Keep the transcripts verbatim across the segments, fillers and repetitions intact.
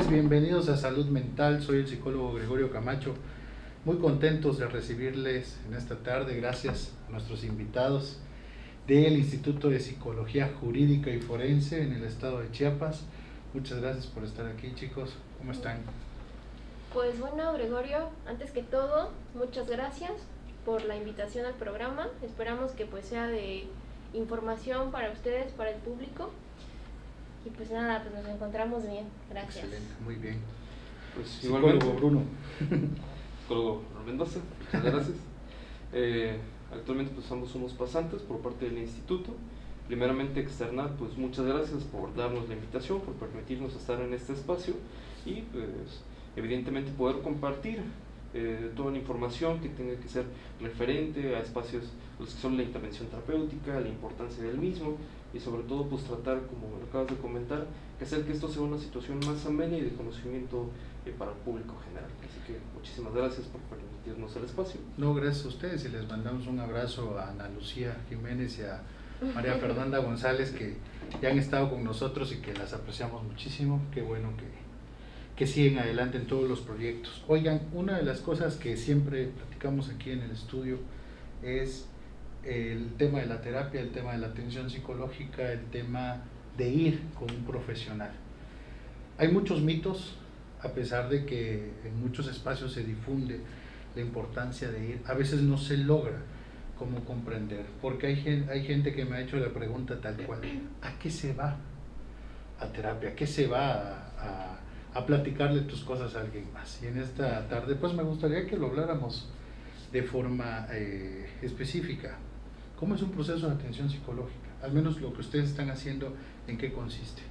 bienvenidos a Salud Mental, soy el psicólogo Gregorio Camacho, muy contentos de recibirles en esta tarde, gracias a nuestros invitados del Instituto de Psicología Jurídica y Forense en el estado de Chiapas. Muchas gracias por estar aquí, chicos, ¿cómo están? Pues bueno, Gregorio, antes que todo, muchas gracias por la invitación al programa, esperamos que pues sea de información para ustedes, para el público. Y pues nada, pues nos encontramos bien, gracias. Excelente, muy bien. Pues igualmente, psicólogo Bruno. Psicólogo Mendoza, muchas gracias. eh, actualmente pues ambos somos pasantes por parte del instituto. Primeramente externar, pues muchas gracias por darnos la invitación, por permitirnos estar en este espacio y pues evidentemente poder compartir eh, toda la información que tenga que ser referente a espacios los que son la intervención terapéutica, la importancia del mismo y sobre todo pues tratar, como me acabas de comentar, que hacer que esto sea una situación más amena y de conocimiento eh, para el público general. Así que muchísimas gracias por permitirnos el espacio. No, gracias a ustedes y les mandamos un abrazo a Ana Lucía Jiménez y a María Fernanda González, que ya han estado con nosotros y que las apreciamos muchísimo. Qué bueno que, que siguen adelante en todos los proyectos. Oigan, una de las cosas que siempre platicamos aquí en el estudio es el tema de la terapia, el tema de la atención psicológica, el tema de ir con un profesional. Hay muchos mitos, a pesar de que en muchos espacios se difunde la importancia de ir, a veces no se logra como comprender, porque hay gente, hay gente que me ha hecho la pregunta tal cual: ¿a qué se va a terapia? ¿A qué se va a, a, a platicarle tus cosas a alguien más? Y en esta tarde pues me gustaría que lo habláramos de forma eh, específica. ¿Cómo es un proceso de atención psicológica? Al menos lo que ustedes están haciendo, ¿en qué consiste?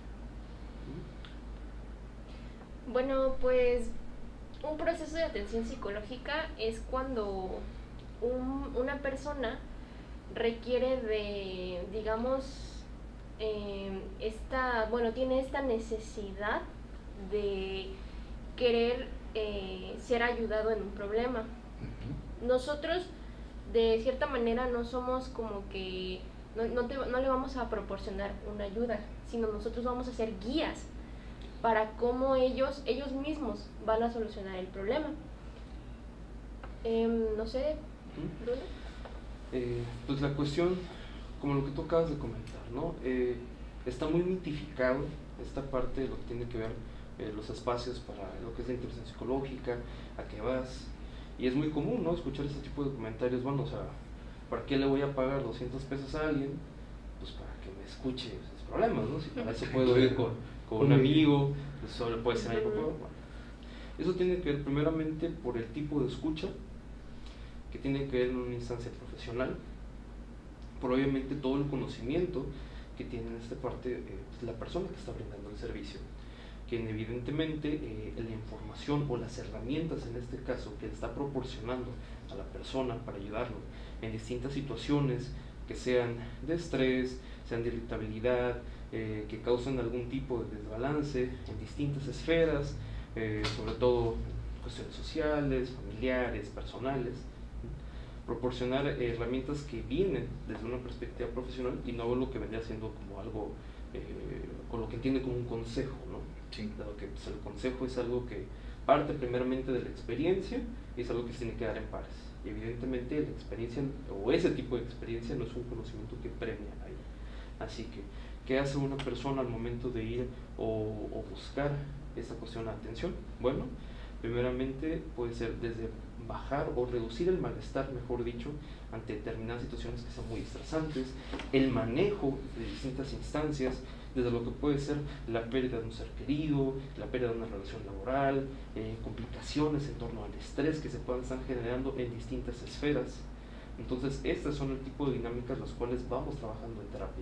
Bueno, pues un proceso de atención psicológica es cuando un, una persona requiere de, digamos, eh, esta, bueno, tiene esta necesidad de querer eh, ser ayudado en un problema. Uh-huh. Nosotros, de cierta manera, no somos como que, no, no, te, no le vamos a proporcionar una ayuda, sino nosotros vamos a ser guías para cómo ellos, ellos mismos van a solucionar el problema. Eh, no sé, Bruno. Eh, pues la cuestión, como lo que tú acabas de comentar, ¿no? Eh, está muy mitificado esta parte de lo que tiene que ver eh, los espacios para lo que es la intervención psicológica, a qué vas. Y es muy común, ¿no?, escuchar este tipo de comentarios. Bueno, o sea, ¿para qué le voy a pagar doscientos pesos a alguien? Pues para que me escuche sus problemas, ¿no? Si para eso puedo ir con, con un amigo, pues solo puede ser algo. Bueno, eso tiene que ver primeramente por el tipo de escucha, que tiene que ver en una instancia profesional, por obviamente todo el conocimiento que tiene en esta parte eh, la persona que está brindando el servicio, quien evidentemente eh, la información o las herramientas en este caso que le está proporcionando a la persona para ayudarlo en distintas situaciones que sean de estrés, sean de irritabilidad, eh, que causen algún tipo de desbalance en distintas esferas, eh, sobre todo cuestiones sociales, familiares, personales. Proporcionar eh, herramientas que vienen desde una perspectiva profesional y no lo que vendría siendo como algo eh, con lo que entiende como un consejo, ¿no? Sí. Dado que pues, el consejo es algo que parte primeramente de la experiencia y es algo que se tiene que dar en pares. Y evidentemente la experiencia o ese tipo de experiencia no es un conocimiento que premia ahí. Así que, ¿qué hace una persona al momento de ir o, o buscar esa cuestión de atención? Bueno, primeramente puede ser desde bajar o reducir el malestar, mejor dicho, ante determinadas situaciones que sean muy estresantes, el manejo de distintas instancias, desde lo que puede ser la pérdida de un ser querido, la pérdida de una relación laboral, eh, complicaciones en torno al estrés que se puedan estar generando en distintas esferas. Entonces, estas son el tipo de dinámicas las cuales vamos trabajando en terapia.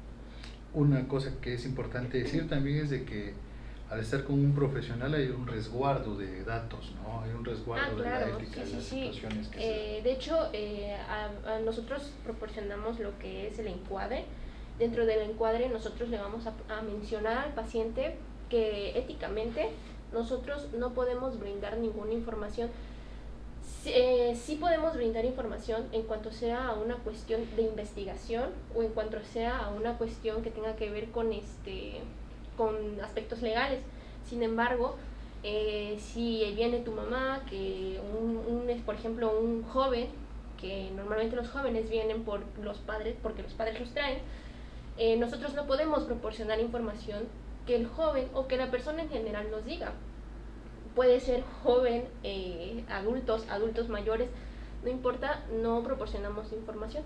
Una cosa que es importante decir también es de que al estar con un profesional hay un resguardo de datos, ¿no? Hay un resguardo ah, claro, de la ética, sí, de las sí, situaciones que eh, se... De hecho, eh, a, a nosotros proporcionamos lo que es el encuadre. Dentro del encuadre nosotros le vamos a, a mencionar al paciente que éticamente nosotros no podemos brindar ninguna información. Sí, eh, sí podemos brindar información en cuanto sea a una cuestión de investigación o en cuanto sea a una cuestión que tenga que ver con este con aspectos legales, Sin embargo, eh, si viene tu mamá, que un, un, por ejemplo, un joven, que normalmente los jóvenes vienen por los padres, porque los padres los traen, eh, nosotros no podemos proporcionar información que el joven o que la persona en general nos diga. Puede ser joven, eh, adultos, adultos mayores, no importa, no proporcionamos información.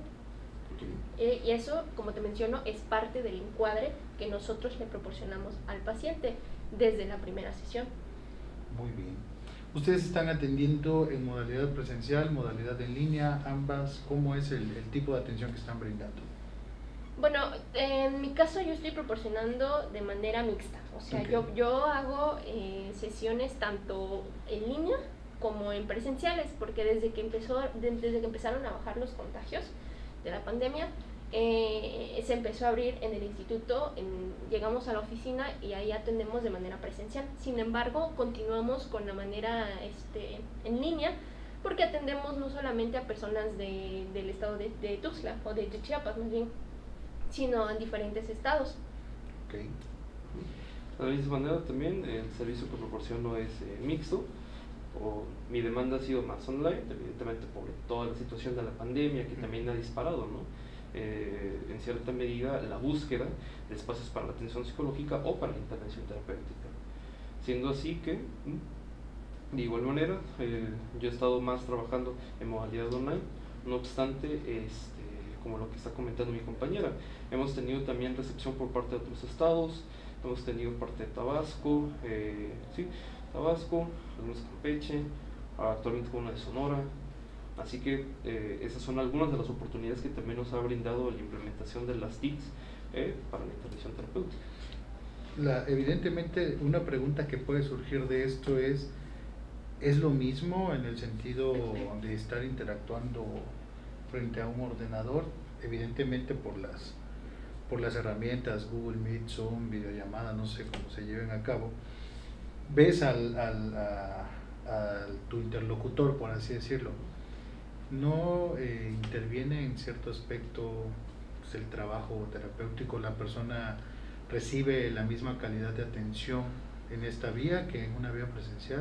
Eh, y eso, como te menciono, es parte del encuadre que nosotros le proporcionamos al paciente desde la primera sesión. Muy bien. ¿Ustedes están atendiendo en modalidad presencial, modalidad en línea, ambas? ¿Cómo es el, el tipo de atención que están brindando? Bueno, en mi caso yo estoy proporcionando de manera mixta. O sea, okay. yo, yo hago eh, sesiones tanto en línea como en presenciales, porque desde que, empezó, desde que empezaron a bajar los contagios de la pandemia, eh, se empezó a abrir en el instituto, en, llegamos a la oficina y ahí atendemos de manera presencial. Sin embargo, continuamos con la manera este, en línea, porque atendemos no solamente a personas de, del estado de, de Tuxtla o de, de Chiapas más bien, sino en diferentes estados. Okay. De la misma manera también el servicio que proporciono es eh, mixto. O mi demanda ha sido más online, evidentemente por toda la situación de la pandemia que también ha disparado, ¿no? Eh, en cierta medida la búsqueda de espacios para la atención psicológica o para la intervención terapéutica. Siendo así que, de igual manera, eh, yo he estado más trabajando en modalidad online, no obstante, este, como lo que está comentando mi compañera, hemos tenido también recepción por parte de otros estados, hemos tenido parte de Tabasco, eh, sí, Tabasco, algunos de Campeche, actualmente con una de Sonora, así que eh, esas son algunas de las oportunidades que también nos ha brindado la implementación de las T I Cs eh, para la intervención terapéutica. La, evidentemente una pregunta que puede surgir de esto es, ¿es lo mismo en el sentido de estar interactuando frente a un ordenador? Evidentemente por las, por las herramientas Google Meet, Zoom, videollamada, no sé cómo se lleven a cabo, ves al, al a, a tu interlocutor, por así decirlo, no eh, interviene en cierto aspecto pues, el trabajo terapéutico, la persona recibe la misma calidad de atención en esta vía que en una vía presencial.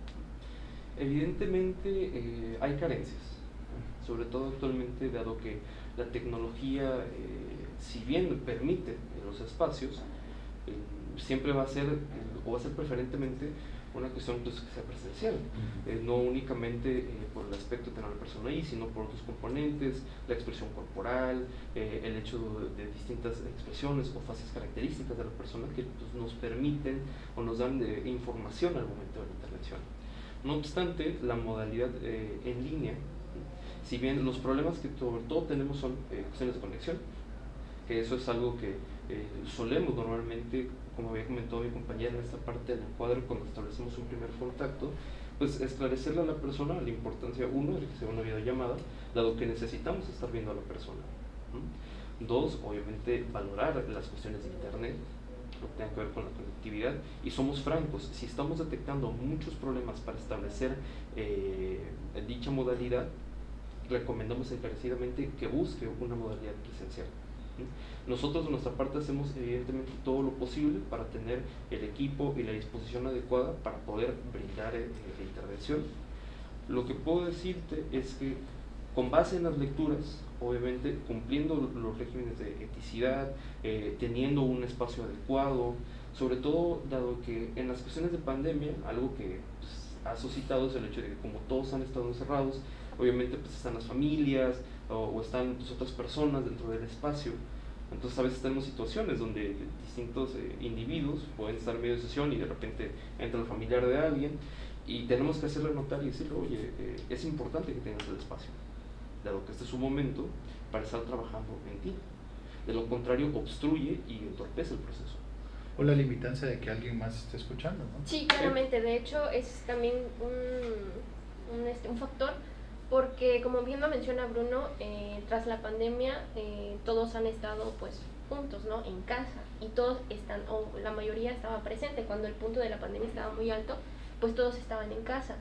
Evidentemente eh, hay carencias, sobre todo actualmente, dado que la tecnología, eh, si bien permite los espacios, eh, siempre va a ser, o va a ser preferentemente, una cuestión pues, que sea presencial, eh, no únicamente eh, por el aspecto de tener a la persona ahí, sino por otros componentes, la expresión corporal, eh, el hecho de, de distintas expresiones o fases características de la persona que pues, nos permiten o nos dan eh, información al momento de la intervención. No obstante, la modalidad eh, en línea, si bien los problemas que sobre todo tenemos son eh, cuestiones de conexión, que eso es algo que eh, solemos normalmente, como había comentado mi compañera en esta parte del encuadre, cuando establecemos un primer contacto, pues esclarecerle a la persona la importancia, uno, de que sea una videollamada, dado que necesitamos estar viendo a la persona. ¿Mm? Dos, obviamente valorar las cuestiones de internet, lo que tenga que ver con la conectividad, y somos francos, si estamos detectando muchos problemas para establecer eh, dicha modalidad, recomendamos encarecidamente que busque una modalidad presencial. Nosotros de nuestra parte hacemos evidentemente todo lo posible para tener el equipo y la disposición adecuada para poder brindar eh, la intervención. Lo que puedo decirte es que con base en las lecturas, obviamente cumpliendo los regímenes de eticidad, eh, teniendo un espacio adecuado, sobre todo dado que en las cuestiones de pandemia, algo que pues, ha suscitado es el hecho de que como todos han estado encerrados, obviamente pues están las familias o, o están pues, otras personas dentro del espacio. Entonces a veces tenemos situaciones donde distintos eh, individuos pueden estar en medio de sesión y de repente entra el familiar de alguien y tenemos que hacerle notar y decirle, oye, eh, es importante que tengas el espacio, dado que este es un momento para estar trabajando en ti. De lo contrario, obstruye y entorpece el proceso. O la limitancia de que alguien más esté escuchando, ¿no? Sí, claramente. De hecho, es también un, un, este, un factor, porque como bien lo menciona Bruno, eh, tras la pandemia eh, todos han estado pues juntos, ¿no? En casa, y todos están, o la mayoría estaba presente. Cuando el punto de la pandemia estaba muy alto, pues todos estaban en casa.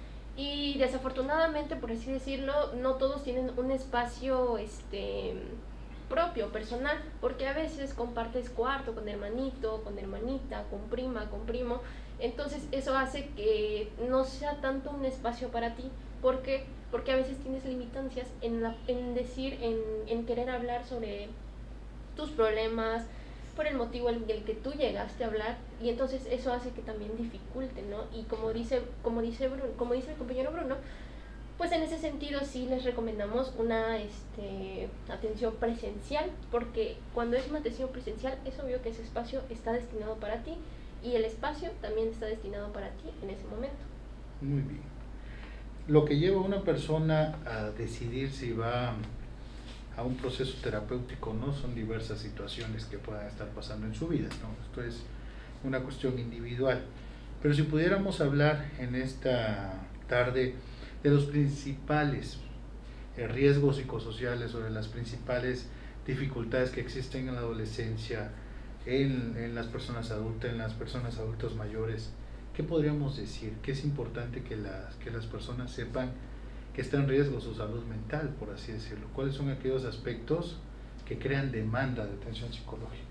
Y desafortunadamente, por así decirlo, no todos tienen un espacio este propio, personal, porque a veces compartes cuarto con hermanito, con hermanita, con prima, con primo, entonces eso hace que no sea tanto un espacio para ti. ¿Por qué? Porque a veces tienes limitancias en, la, en decir, en, en querer hablar sobre tus problemas, por el motivo en el que tú llegaste a hablar, y entonces eso hace que también dificulte, ¿no? Y como dice, como dice Bruno, como dice el compañero Bruno, pues en ese sentido sí les recomendamos una este, atención presencial, porque cuando es una atención presencial es obvio que ese espacio está destinado para ti y el espacio también está destinado para ti en ese momento. Muy bien. Lo que lleva a una persona a decidir si va a un proceso terapéutico no son diversas situaciones que puedan estar pasando en su vida, ¿no? Esto es una cuestión individual. Pero si pudiéramos hablar en esta tarde de los principales eh, riesgos psicosociales o de las principales dificultades que existen en la adolescencia, en, en las personas adultas, en las personas adultos mayores, ¿qué podríamos decir? Que es importante que las, que las personas sepan que está en riesgo su salud mental, por así decirlo. ¿Cuáles son aquellos aspectos que crean demanda de atención psicológica?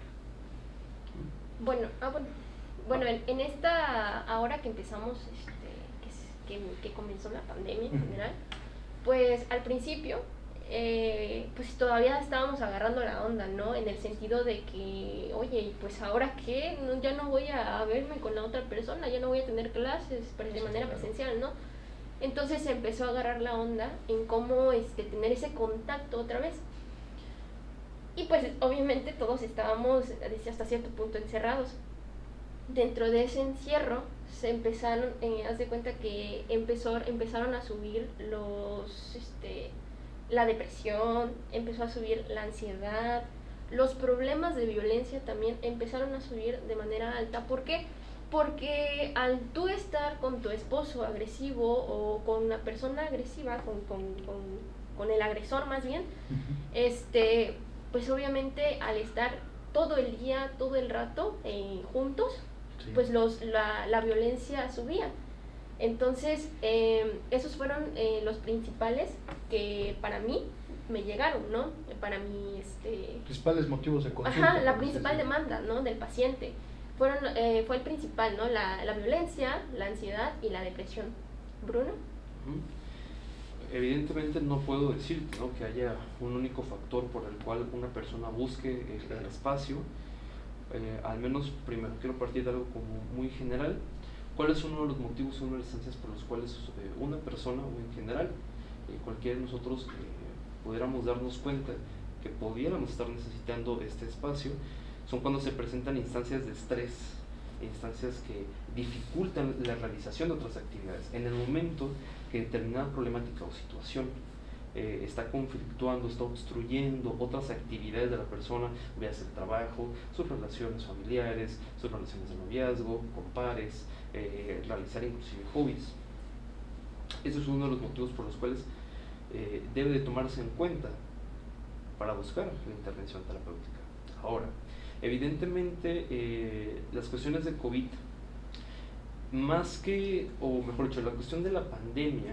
Bueno, ah, bueno, bueno en, en esta, ahora que empezamos, este, que, que, que comenzó la pandemia en general, pues al principio, eh, pues todavía estábamos agarrando la onda, ¿no? En el sentido de que, oye, pues ahora qué, no, ya no voy a verme con la otra persona, ya no voy a tener clases de manera presencial, ¿no? Entonces se empezó a agarrar la onda en cómo este, tener ese contacto otra vez. Y pues obviamente todos estábamos hasta cierto punto encerrados. Dentro de ese encierro se empezaron, eh, haz de cuenta que empezó, empezaron a subir los, este, la depresión, empezó a subir la ansiedad, los problemas de violencia también empezaron a subir de manera alta. ¿Por qué? Porque al tú estar con tu esposo agresivo o con una persona agresiva, con, con, con, con el agresor más bien, uh-huh. este, pues obviamente al estar todo el día, todo el rato eh, juntos, sí. pues los, la, la violencia subía. Entonces, eh, esos fueron eh, los principales que para mí me llegaron, ¿no? Para mí, este... Principales motivos de consulta. Ajá, la principal demanda, ¿no? Del paciente. Fueron, eh, fue el principal, ¿no? La, la violencia, la ansiedad y la depresión. ¿Bruno? Uh-huh. Evidentemente no puedo decirte, ¿no?, que haya un único factor por el cual una persona busque el, claro. el espacio. Eh, al menos primero quiero partir de algo como muy general. ¿Cuáles son uno de los motivos, una de las instancias por los cuales eh, una persona o en general, eh, cualquiera de nosotros eh, pudiéramos darnos cuenta que pudiéramos estar necesitando este espacio? Son cuando se presentan instancias de estrés, instancias que dificultan la realización de otras actividades. En el momento que determinada problemática o situación eh, está conflictuando, está obstruyendo otras actividades de la persona, veas el trabajo, sus relaciones familiares, sus relaciones de noviazgo, con pares, eh, realizar inclusive hobbies. Ese es uno de los motivos por los cuales eh, debe de tomarse en cuenta para buscar la intervención terapéutica. Ahora, evidentemente, eh, las cuestiones de COVID, más que, o mejor dicho, la cuestión de la pandemia,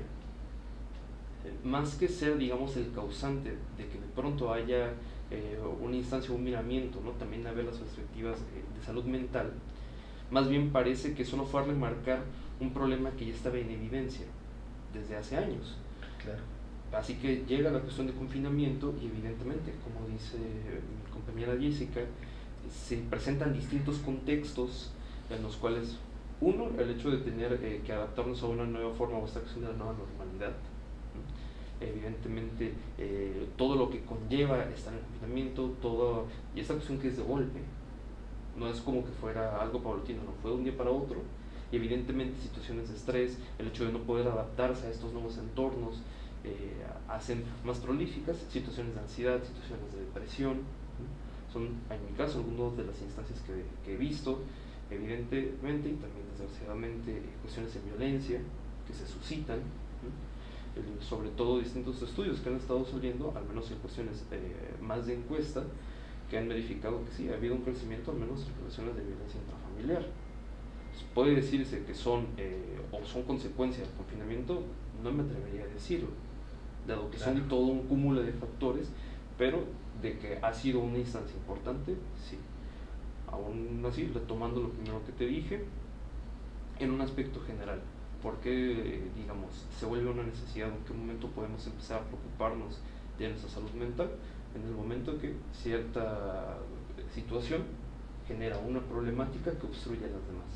eh, más que ser, digamos, el causante de que de pronto haya eh, una instancia, un miramiento, ¿no?, también a ver las perspectivas eh, de salud mental, más bien parece que solo fue a remarcar un problema que ya estaba en evidencia desde hace años. Claro. Así que llega la cuestión de confinamiento y evidentemente, como dice mi compañera Jessica, se presentan distintos contextos en los cuales, uno, el hecho de tener eh, que adaptarnos a una nueva forma o esta cuestión de la nueva normalidad, ¿no? Evidentemente eh, todo lo que conlleva estar en confinamiento, todo, y esta cuestión que es de golpe, no es como que fuera algo paulatino, no fue de un día para otro, y evidentemente situaciones de estrés, el hecho de no poder adaptarse a estos nuevos entornos, eh, hacen más prolíficas situaciones de ansiedad, situaciones de depresión, ¿no? Son, en mi caso, algunas de las instancias que, que he visto, evidentemente, y también desgraciadamente, cuestiones de violencia que se suscitan, ¿no? Sobre todo distintos estudios que han estado saliendo, al menos en cuestiones eh, más de encuesta, que han verificado que sí, ha habido un crecimiento, al menos en relaciones de violencia intrafamiliar. Entonces, puede decirse que son, eh, o son consecuencias del confinamiento, no me atrevería a decirlo, dado que claro. son todo un cúmulo de factores, pero de que ha sido una instancia importante, sí. Aún así, retomando lo primero que te dije, en un aspecto general, porque, digamos, se vuelve una necesidad, en qué momento podemos empezar a preocuparnos de nuestra salud mental, en el momento que cierta situación genera una problemática que obstruye a las demás.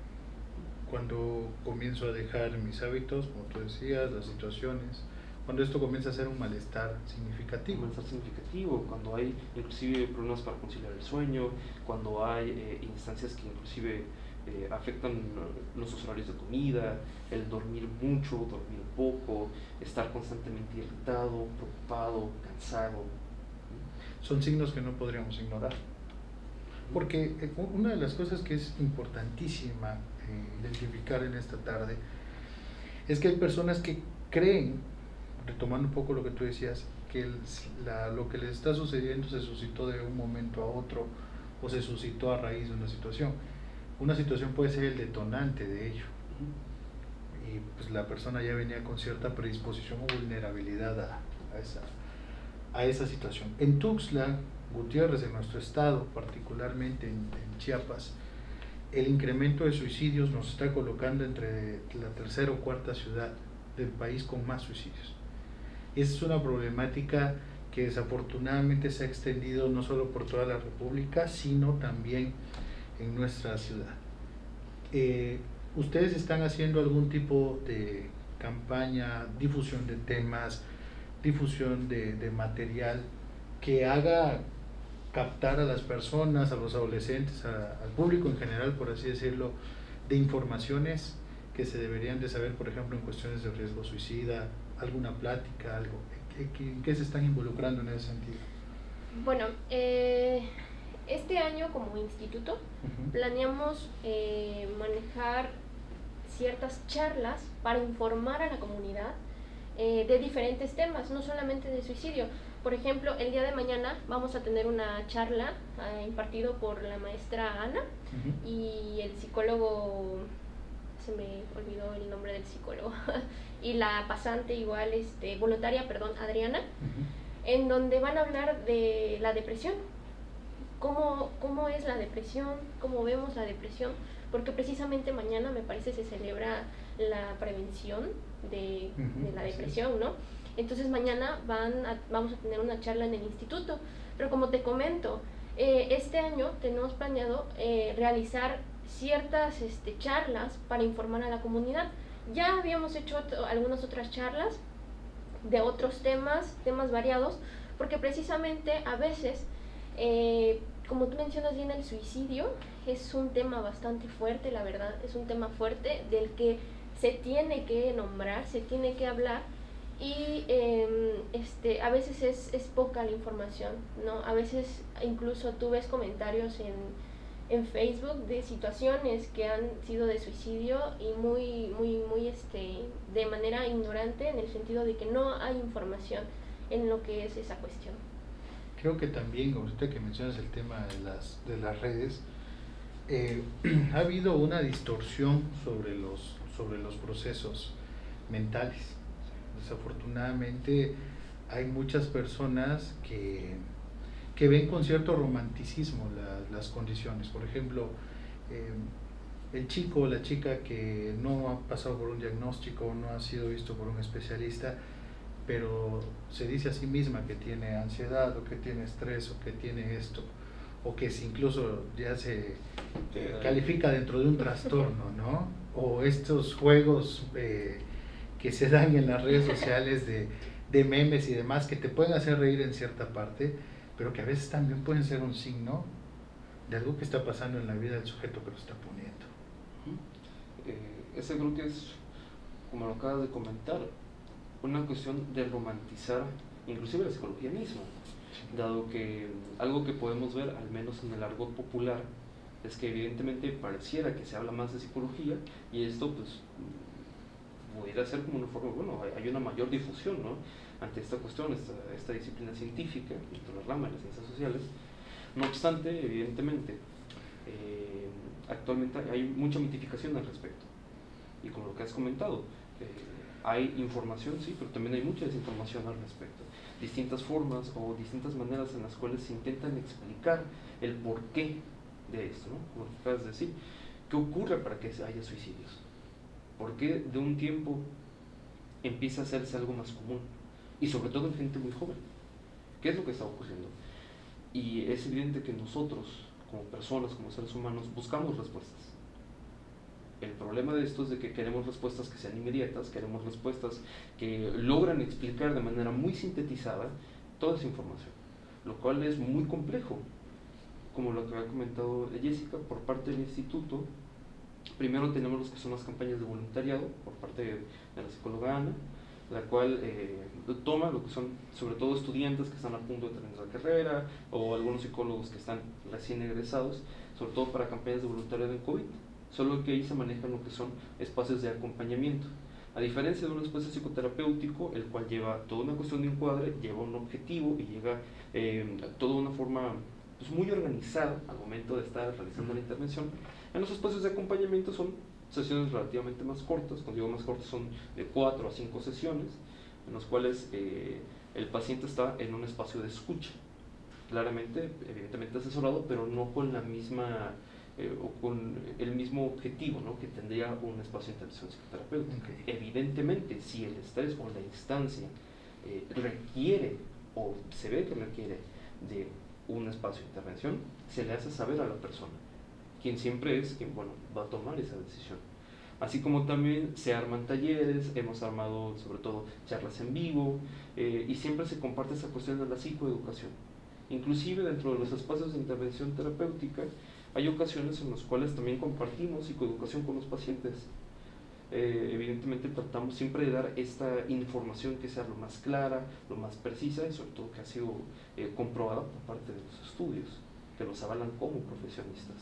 Cuando comienzo a dejar mis hábitos, como tú decías, las situaciones, cuando esto comienza a ser un malestar significativo. Un malestar significativo, cuando hay inclusive problemas para conciliar el sueño, cuando hay eh, instancias que inclusive eh, afectan nuestros horarios de comida, el dormir mucho, dormir poco, estar constantemente irritado, preocupado, cansado. Son signos que no podríamos ignorar. Porque una de las cosas que es importantísima eh, identificar en esta tarde es que hay personas que creen, retomando un poco lo que tú decías, que el, la, lo que les está sucediendo se suscitó de un momento a otro o se suscitó a raíz de una situación. Una situación puede ser el detonante de ello. Y pues la persona ya venía con cierta predisposición o vulnerabilidad a, a, esa, a esa situación. En Tuxtla Gutiérrez, en nuestro estado, particularmente en, en Chiapas, el incremento de suicidios nos está colocando entre la tercera o cuarta ciudad del país con más suicidios. Esa es una problemática que desafortunadamente se ha extendido no solo por toda la República, sino también en nuestra ciudad. Eh, ¿Ustedes están haciendo algún tipo de campaña, difusión de temas, difusión de, de material que haga captar a las personas, a los adolescentes, a, al público en general, por así decirlo, de informaciones que se deberían de saber, por ejemplo, en cuestiones de riesgo suicida, alguna plática, algo? ¿En qué, en qué se están involucrando en ese sentido? Bueno, eh, este año como instituto uh-huh. planeamos eh, manejar ciertas charlas para informar a la comunidad eh, de diferentes temas, no solamente de suicidio. Por ejemplo, el día de mañana vamos a tener una charla eh, impartido por la maestra Ana uh-huh. y el psicólogo, se me olvidó el nombre del psicólogo, y la pasante igual, este, voluntaria, perdón, Adriana, uh-huh. en donde van a hablar de la depresión, cómo, cómo es la depresión, cómo vemos la depresión, porque precisamente mañana me parece se celebra la prevención de, uh-huh. de la depresión, ¿no? Entonces mañana van a, vamos a tener una charla en el instituto, pero como te comento, eh, este año tenemos planeado eh, realizar ciertas este, charlas para informar a la comunidad. Ya habíamos hecho otro, algunas otras charlas de otros temas, temas variados, porque precisamente a veces, eh, como tú mencionas bien, el suicidio es un tema bastante fuerte, la verdad, es un tema fuerte del que se tiene que nombrar, se tiene que hablar. Y eh, este, a veces es, es poca la información, ¿no? A veces incluso tú ves comentarios en, en Facebook de situaciones que han sido de suicidio y muy, muy, muy este, de manera ignorante, en el sentido de que no hay información en lo que es esa cuestión. Creo que también, usted que mencionas el tema de las, de las redes, eh, ha habido una distorsión sobre los, sobre los procesos mentales. Desafortunadamente hay muchas personas que, que ven con cierto romanticismo la, las condiciones. Por ejemplo, eh, el chico o la chica que no ha pasado por un diagnóstico, no ha sido visto por un especialista, pero se dice a sí misma que tiene ansiedad o que tiene estrés o que tiene esto, o que si incluso ya se eh, califica dentro de un trastorno, ¿no? O estos juegos eh, que se dan en las redes sociales de, de memes y demás, que te pueden hacer reír en cierta parte, pero que a veces también pueden ser un signo de algo que está pasando en la vida del sujeto que lo está poniendo. Eh, ese creo que es, como lo acabas de comentar, una cuestión de romantizar inclusive la psicología misma, dado que algo que podemos ver, al menos en el argot popular, es que evidentemente pareciera que se habla más de psicología y esto pues pudiera ser como una forma, bueno, hay una mayor difusión, ¿no?, ante esta cuestión, esta, esta disciplina científica, dentro de la rama de las ciencias sociales. No obstante, evidentemente, eh, actualmente hay mucha mitificación al respecto. Y como lo que has comentado, Eh, hay información, sí, pero también hay mucha desinformación al respecto. Distintas formas o distintas maneras en las cuales se intentan explicar el porqué de esto, ¿no? Como acabas de decir, ¿qué ocurre para que haya suicidios? ¿Por qué de un tiempo empieza a hacerse algo más común? Y sobre todo en gente muy joven. ¿Qué es lo que está ocurriendo? Y es evidente que nosotros, como personas, como seres humanos, buscamos respuestas. El problema de esto es de que queremos respuestas que sean inmediatas, queremos respuestas que logran explicar de manera muy sintetizada toda esa información, lo cual es muy complejo. Como lo que ha comentado Jessica, por parte del instituto, primero tenemos los que son las campañas de voluntariado por parte de, de la psicóloga Ana, la cual eh, toma lo que son sobre todo estudiantes que están a punto de terminar la carrera o algunos psicólogos que están recién egresados, sobre todo para campañas de voluntariado en COVID, solo que ahí se manejan lo que son espacios de acompañamiento. A diferencia de un espacio psicoterapéutico, el cual lleva toda una cuestión de encuadre, lleva un objetivo y llega eh, toda una forma pues, muy organizada al momento de estar realizando la intervención. En los espacios de acompañamiento son sesiones relativamente más cortas, cuando digo más cortas son de cuatro a cinco sesiones, en los cuales eh, el paciente está en un espacio de escucha, claramente, evidentemente asesorado, pero no con la misma eh, o con el mismo objetivo, ¿no?, que tendría un espacio de intervención psicoterapéutica. Okay. Evidentemente, si el estrés o la instancia eh, requiere o se ve que requiere de un espacio de intervención, se le hace saber a la persona, quien siempre es quien, bueno, va a tomar esa decisión. Así como también se arman talleres, hemos armado sobre todo charlas en vivo, eh, y siempre se comparte esa cuestión de la psicoeducación. Inclusive dentro de los espacios de intervención terapéutica hay ocasiones en las cuales también compartimos psicoeducación con los pacientes. Eh, evidentemente tratamos siempre de dar esta información que sea lo más clara, lo más precisa y sobre todo que ha sido eh, comprobada por parte de los estudios, que los avalan como profesionistas.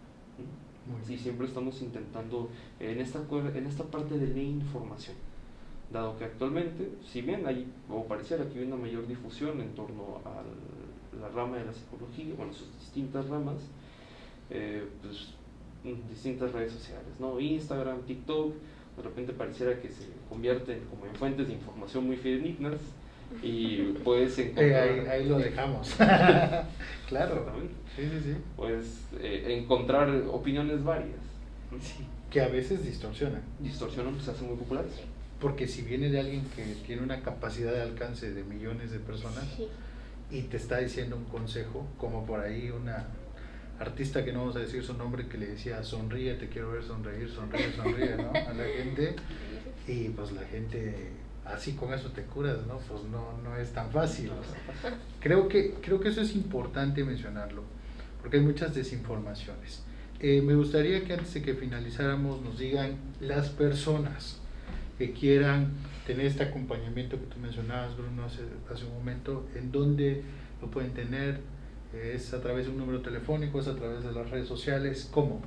Sí, siempre estamos intentando en esta, en esta parte de la información, dado que actualmente, si bien hay, o pareciera que hay una mayor difusión en torno a la rama de la psicología, bueno, sus distintas ramas, eh, pues, distintas redes sociales, ¿no? Instagram, TikTok, de repente pareciera que se convierten como en fuentes de información muy fidedignas y puedes encontrar... Eh, ahí, ahí lo dejamos. Claro. Sí, sí, sí. Puedes eh, encontrar opiniones varias. Sí, que a veces distorsionan. Distorsionan, pues se hacen muy populares. Porque si viene de alguien que tiene una capacidad de alcance de millones de personas, sí, y te está diciendo un consejo, como por ahí una artista que no vamos a decir su nombre, que le decía sonríe, te quiero ver sonreír, sonríe, sonríe, ¿no?, a la gente, y pues la gente así con eso te curas, ¿no? Pues no, no es tan fácil. Creo que, creo que eso es importante mencionarlo, porque hay muchas desinformaciones. Eh, me gustaría que antes de que finalizáramos nos digan las personas que quieran tener este acompañamiento que tú mencionabas, Bruno, hace, hace un momento, en dónde lo pueden tener. ¿Es a través de un número telefónico? ¿Es a través de las redes sociales? ¿Cómo?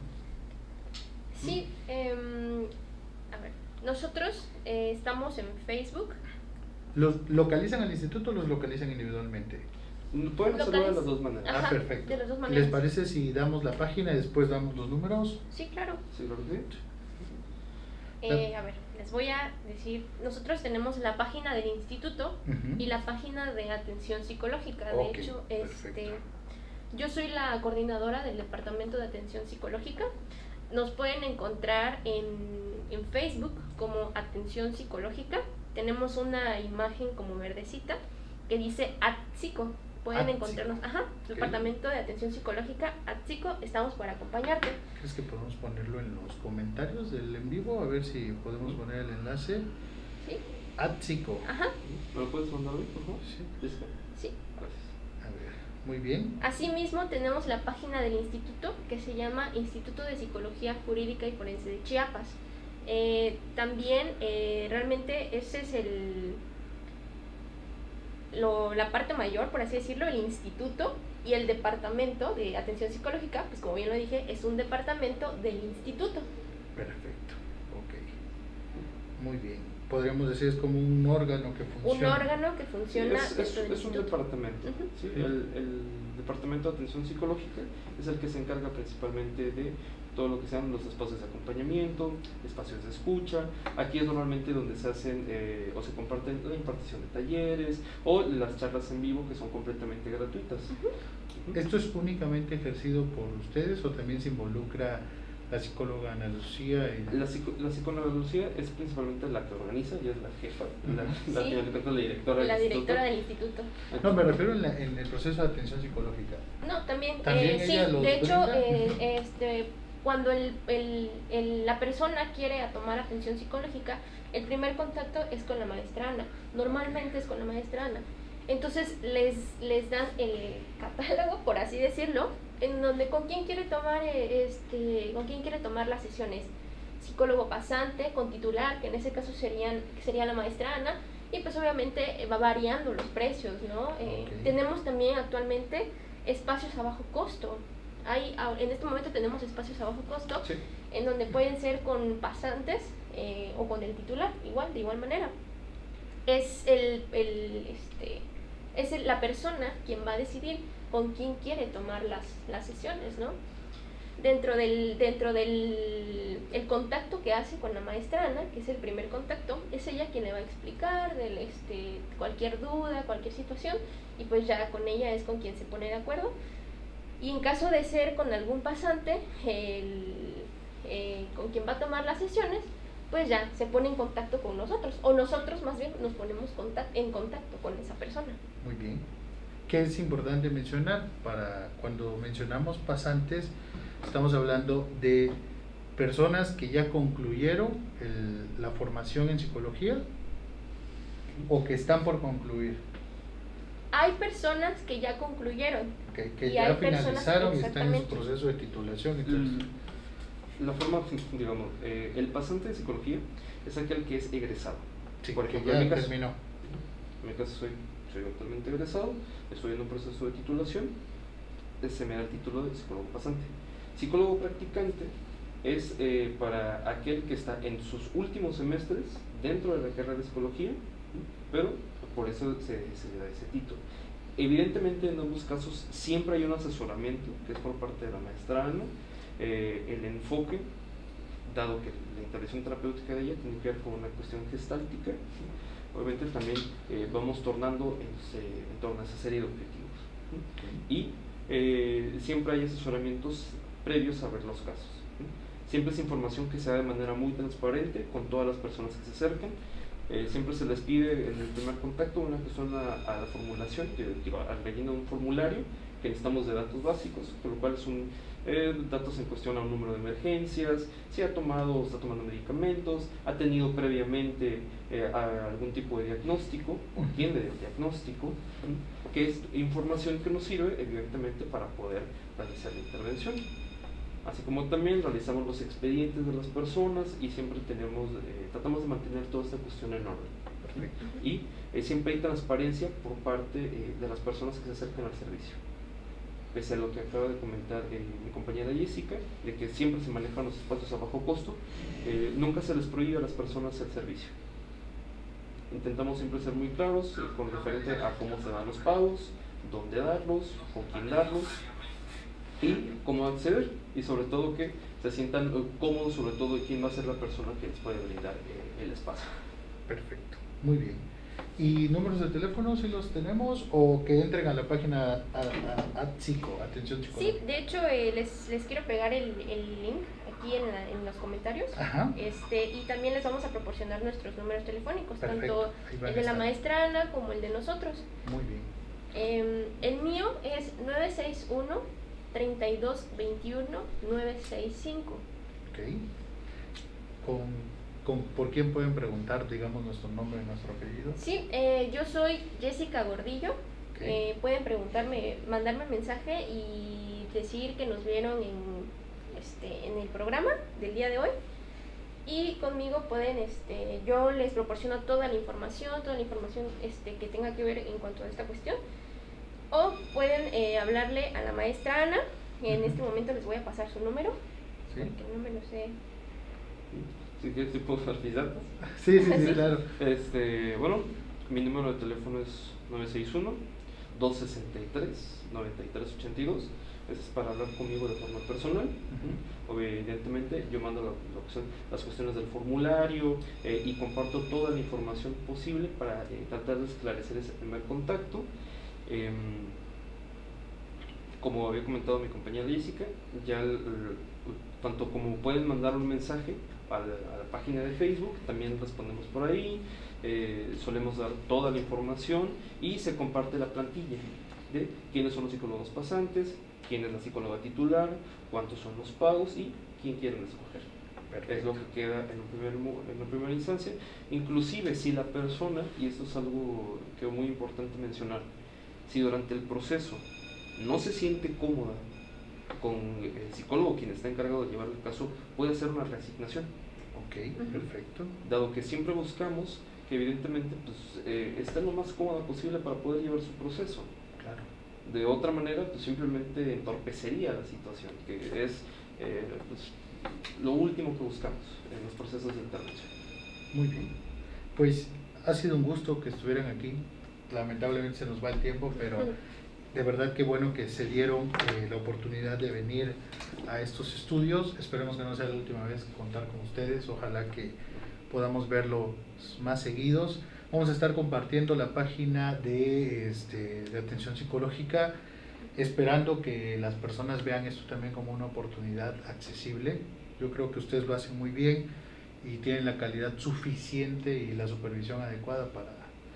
Sí, eh, a ver, nosotros eh, estamos en Facebook. ¿Los localizan al instituto o los localizan individualmente? Pueden hacerlo de las dos maneras. Ajá, ah, perfecto. De las dos maneras. ¿Les parece si damos la página y después damos los números? Sí, claro. Sí, claro que sí. Eh, a ver, les voy a decir, nosotros tenemos la página del instituto uh-huh. y la página de atención psicológica. De okay, hecho, este, yo soy la coordinadora del departamento de atención psicológica. Nos pueden encontrar en, en Facebook como Atención Psicológica. Tenemos una imagen como verdecita que dice ATPSICO. Pueden Atzico. encontrarnos, ajá, okay. Departamento de Atención Psicológica, ATPSICO, estamos para acompañarte. ¿Crees que podemos ponerlo en los comentarios del en vivo? A ver si podemos poner el enlace. Sí. ATPSICO. Ajá. ¿Me lo puedes mandar hoy, por favor? Sí. Sí. Gracias. A ver, muy bien. Asimismo, tenemos la página del instituto que se llama Instituto de Psicología Jurídica y Forense de Chiapas. Eh, también, eh, realmente, ese es el... Lo, la parte mayor, por así decirlo, el instituto, y el departamento de atención psicológica, pues como bien lo dije, es un departamento del instituto. Perfecto, ok. Muy bien. Podríamos decir es como un órgano que funciona. Un órgano que funciona sí, es, dentro es, del es instituto. un departamento. Uh-huh. ¿Sí? el, el departamento de atención psicológica es el que se encarga principalmente de todo lo que sean los espacios de acompañamiento, espacios de escucha. Aquí es normalmente donde se hacen eh, o se comparten la impartición de talleres o las charlas en vivo que son completamente gratuitas. Uh-huh. ¿Esto es únicamente ejercido por ustedes o también se involucra la psicóloga Ana Lucía? Y... La, psico, la psicóloga Ana Lucía es principalmente la que organiza, ella es la jefa, uh-huh. la, la, sí, la, la directora, la del, directora instituto. del instituto. No, me refiero en, la, en el proceso de atención psicológica. No, también, ¿También eh, sí, ella los de hecho, brinda? eh, este, cuando el, el, el, la persona quiere a tomar atención psicológica, el primer contacto es con la maestra Ana, normalmente es con la maestra Ana. Entonces les, les dan el catálogo, por así decirlo, en donde con quién quiere tomar este, con quién quiere tomar las sesiones, psicólogo pasante, con titular, que en ese caso serían, sería la maestra Ana, y pues obviamente va variando los precios, ¿no? Eh, okay. Tenemos también actualmente espacios a bajo costo. Hay, en este momento tenemos espacios a bajo costo, sí. en donde pueden ser con pasantes eh, o con el titular, igual, de igual manera. Es el, el este es el, la persona quien va a decidir con quién quiere tomar las, las sesiones, ¿no? Dentro del dentro del el contacto que hace con la maestra Ana, que es el primer contacto, es ella quien le va a explicar del, este, cualquier duda, cualquier situación, y pues ya con ella es con quien se pone de acuerdo. Y en caso de ser con algún pasante, el, eh, con quien va a tomar las sesiones, pues ya se pone en contacto con nosotros, o nosotros más bien nos ponemos contact en contacto con esa persona. Muy bien. ¿Qué es importante mencionar? Para cuando mencionamos pasantes, estamos hablando de personas que ya concluyeron el, la formación en psicología o que están por concluir. Hay personas que ya concluyeron. Que, que y ya hay finalizaron y están en su exactamente. proceso de titulación. Entonces, La forma, digamos, eh, el pasante de psicología es aquel que es egresado. sí, Por que ejemplo, ya en mi caso, terminó. en mi caso soy, soy actualmente egresado, estoy en un proceso de titulación, se me da el título de psicólogo pasante. Psicólogo practicante es eh, para aquel que está en sus últimos semestres dentro de la carrera de psicología, pero por eso se, se le da ese título. Evidentemente en ambos casos siempre hay un asesoramiento que es por parte de la maestra Ana. Eh, el enfoque, dado que la intervención terapéutica de ella tiene que ver con una cuestión gestáltica, ¿sí? Obviamente también eh, vamos tornando en, en torno a esa serie de objetivos, ¿sí? Y eh, siempre hay asesoramientos previos a ver los casos, ¿sí? Siempre es información que se da de manera muy transparente con todas las personas que se acercan. Eh, siempre se les pide en el primer contacto una cuestión a, a la formulación, que, digo, al relleno de un formulario que necesitamos de datos básicos, por lo cual es un eh, datos en cuestión a un número de emergencias, si ha tomado o está tomando medicamentos, ha tenido previamente eh, a algún tipo de diagnóstico o tiene el diagnóstico, ¿sí? Que es información que nos sirve evidentemente para poder realizar la intervención. Así como también realizamos los expedientes de las personas y siempre tenemos, eh, tratamos de mantener toda esta cuestión en orden. Perfecto. Y eh, siempre hay transparencia por parte eh, de las personas que se acercan al servicio. Pese a lo que acaba de comentar eh, mi compañera Jessica, de que siempre se manejan los espacios a bajo costo, eh, nunca se les prohíbe a las personas el servicio. Intentamos siempre ser muy claros eh, con referente a cómo se dan los pagos, dónde darlos, con quién darlos y cómo acceder, y sobre todo que se sientan eh, cómodos, sobre todo quién va a ser la persona que les puede brindar eh, el espacio. Perfecto, muy bien. ¿Y números de teléfono si los tenemos o que entren a la página a, a, a Psico, Atención Psicológica? Sí, de hecho eh, les, les quiero pegar el, el link aquí en, la, en los comentarios. Ajá. Este, y también les vamos a proporcionar nuestros números telefónicos, Perfecto. tanto el de la maestra Ana como el de nosotros. Muy bien. Eh, el mío es nueve seis uno, treinta y dos veintiuno, nueve seis cinco. Ok. Con... Con, ¿por quién pueden preguntar, digamos, nuestro nombre y nuestro apellido? Sí, eh, yo soy Jessica Gordillo. Okay. Eh, pueden preguntarme, mandarme mensaje y decir que nos vieron en, este, en el programa del día de hoy. Y conmigo pueden, este, yo les proporciono toda la información, toda la información este, que tenga que ver en cuanto a esta cuestión. O pueden eh, hablarle a la maestra Ana. En uh-huh. este momento les voy a pasar su número, ¿sí? Porque no me lo sé. Si quieres, te puedo dar mis datos. Sí, sí, sí, claro. Este, bueno, mi número de teléfono es nueve seis uno, dos seis tres, nueve tres ocho dos. es para hablar conmigo de forma personal. Uh-huh. Evidentemente yo mando la, lo que son las cuestiones del formulario eh, y comparto toda la información posible para eh, tratar de esclarecer ese primer contacto. Eh, como había comentado mi compañera Jessica, ya el, el, tanto como pueden mandar un mensaje a la, a la página de Facebook, también respondemos por ahí, eh, solemos dar toda la información y se comparte la plantilla de quiénes son los psicólogos pasantes, quién es la psicóloga titular, cuántos son los pagos y quién quieren escoger. Perfecto. Es lo que queda en, un primer, en una primera instancia. Inclusive si la persona, y esto es algo que es muy importante mencionar, si durante el proceso no se siente cómoda con el psicólogo quien está encargado de llevar el caso, puede hacer una reasignación. Ok, perfecto. Dado que siempre buscamos que evidentemente pues, eh, esté lo más cómoda posible para poder llevar su proceso. Claro. De otra manera, pues simplemente entorpecería la situación, que es eh, pues, lo último que buscamos en los procesos de intervención. Muy bien. Pues ha sido un gusto que estuvieran aquí. Lamentablemente se nos va el tiempo, pero de verdad que bueno que se dieron eh, la oportunidad de venir a estos estudios. Esperemos que no sea la última vez contar con ustedes. Ojalá que podamos verlo más seguidos. Vamos a estar compartiendo la página de, este, de atención psicológica, esperando que las personas vean esto también como una oportunidad accesible. Yo creo que ustedes lo hacen muy bien y tienen la calidad suficiente y la supervisión adecuada para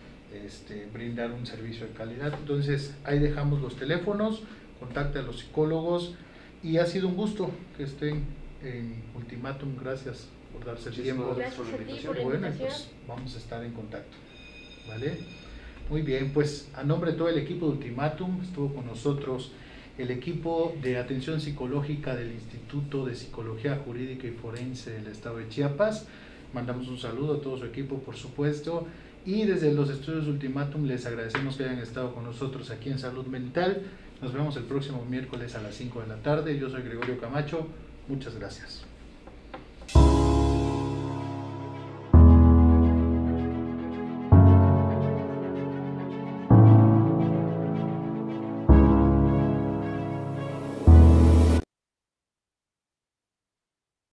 este, brindar un servicio de calidad. Entonces ahí dejamos los teléfonos, contacte a los psicólogos y ha sido un gusto que estén en Ultimatum. Gracias por darse el tiempo. Gracias por la invitación. Bueno, pues vamos a estar en contacto. ¿Vale? Muy bien, pues a nombre de todo el equipo de Ultimatum estuvo con nosotros el equipo de atención psicológica del Instituto de Psicología Jurídica y Forense del Estado de Chiapas. Mandamos un saludo a todo su equipo, por supuesto, y desde los estudios de Ultimatum les agradecemos que hayan estado con nosotros aquí en Salud Mental. Nos vemos el próximo miércoles a las cinco de la tarde. Yo soy Gregorio Camacho. Muchas gracias.